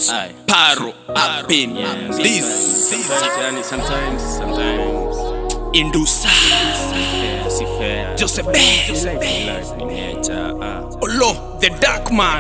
Paro up in this. Sometimes Indusa Joseph Olo the dark man.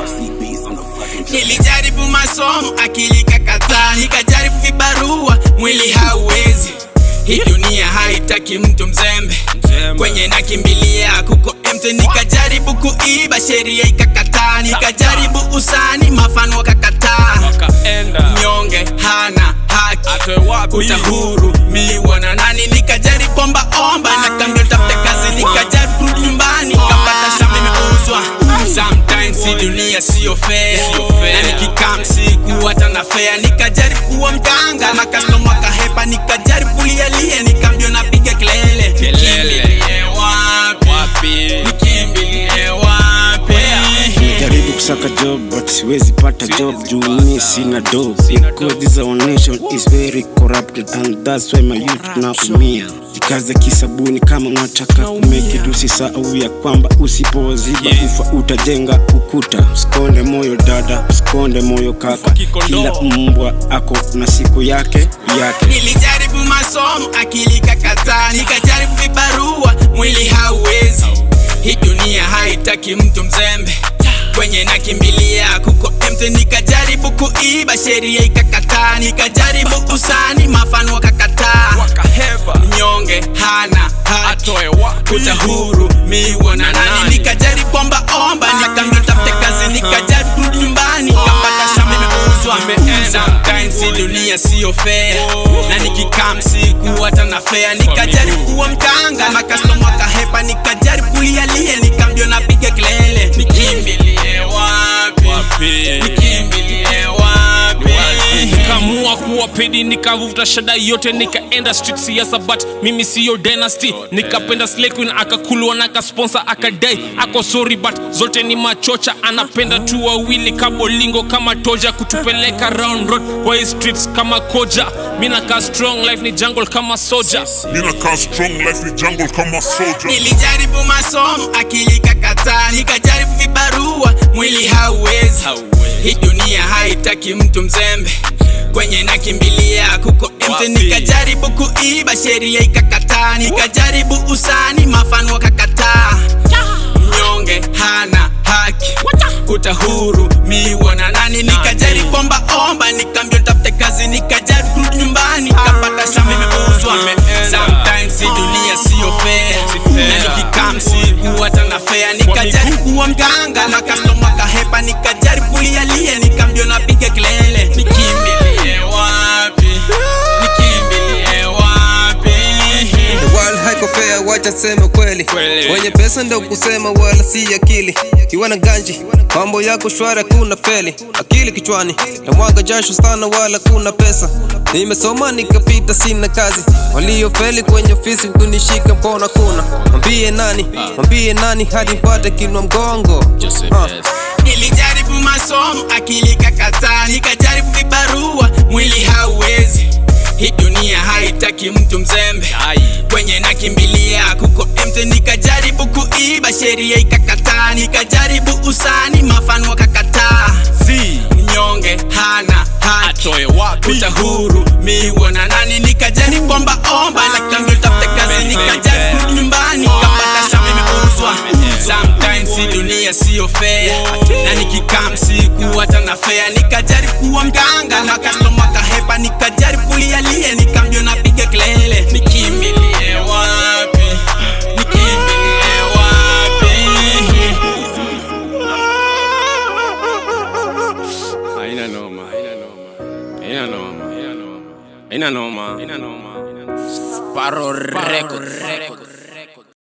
Nilijaribu masomo akili kakataa, nikajaribu vibarua mwili hauwezi. Hii dunia haitaki mtu mzembe, kwenye nakimbilia kuko empty. Nikajaribu kuiba sheria ikakataa, nikajaribu usani mafano wakakataa. Mnyonge hana haki, utahuru miwa na nani. Nikajaribu kwamba omba na kando tafute kazi, nikajaribu kurudi nyumbani kapata shamba imeuzwa. Sometimes hii dunia sio fair, na nikikam siku hata na fair. Nikajaribu kuwa mganga na customer wakahepa, nikajaribu kulialia nikambio napiga kelele. Nikimbilie wapi? Nikimbilie wapi? Jaribu kusaka job but siwezi pata job juu mimi sina dough. Because this our nation is very corrupted and that's why my youth now umia. Jikaze kisabuni kama unataka kumeke, usisahau ya kwamba usipoziba ufa utajenga ukuta. Usikonde moyo dada, usikonde moyo kaka, kila mbwa ako na siku yake. Nilijaribu masomo akili kakataa, nikajaribu vibarua mwili hauwezi. Hii dunia haitaki mtu mzembe, kwenye nakimbilia kuko empty. Nikajaribu kuiba sheria ikakataa, nikajaribu usani mafano wakakataa. Mnyonge hana haki, utahuru miwa na nani. Nikajaribu kwamba omba nikambio tafute kazi, nikajaribu kurudi nyumbani kapata shamba imeuzwa. Sometimes hii dunia sio fair, na nikikam siku hata na fair. Nikajaribu kuwa mganga na customer wakahepa, nikajaribu kulialia nikambio napiga kelele. Nikimbilie wapi? Nikimbilie wapi? Nikamua kuwa pedi, nikavuta shada yote, nikaenda street siasa but mimi siyo dynasty. Nikapenda Slay Queen akakulwa na kasponsor akadai ako sorry but zote ni machocha. Anapenda tu wawili kabolingo kama toja, kutupeleka round road kwa hii streets kama koja. Mina ka strong life ni jungle kama soja. Nilijaribu masomo akili kakataa, nikajaribu vibarua mwili hauwezi. Hii dunia haitaki mtu mzembe, kwenye nakimbilia kuko empty. Nikajaribu kuiba sheria ikakataa, nikajaribu usani mafano wakakataa. Mnyonge hana haki, utahuru miwa na nani. Nikajaribu kwamba omba nikambio tafute kazi, nikajaribu kurudi nyumbani kapata shamba imeuzwa. Sometimes hii dunia sio fair, na nikikam siku hata na fair. Nikajaribu kuwa mganga na customer wakahepa, nikajaribu kulialia nikambio napiga kelele. Nikimbilie wapi? Nikimbilie wapi? The world haiko fair, wacha sema kweli. Wenye pesa ndio kusema wala si akili. Kiwa na ganji mambo yako shwara, kuna feli akili kichwani, na mwaga jasho sana wala kuna pesa. Nimesoma nikapita sina kazi, waliofeli kwenye ofisi kunishika mkono kuna. Mwambie nani hadi mpate kinwa mgongo. Nilijaribu masomo akili kakataa, nikajaribu vibarua mwili hauwezi. Hii dunia haitaki mtu mzembe, kwenye nakimbilia kuko empty. Nikajaribu kuiba sheria ikakataa, nikajaribu usani mafano wakakataa. Mnyonge hana haki, utahuru miwa na nani. Nikajaribu kwamba omba na kambio tafute kazi, nikajaribu kurudi nyumbani kapata shamba imeuzwa. Sometimes hii dunia sio fair, na nikikam siku hata na fair. Nikajaribu kuwa mganga na customer wakahepa, nikajaribu kulialia nikambio napiga kelele. Nikimbilie wapi? Nikimbilie wapi? Aina noma. Paro record.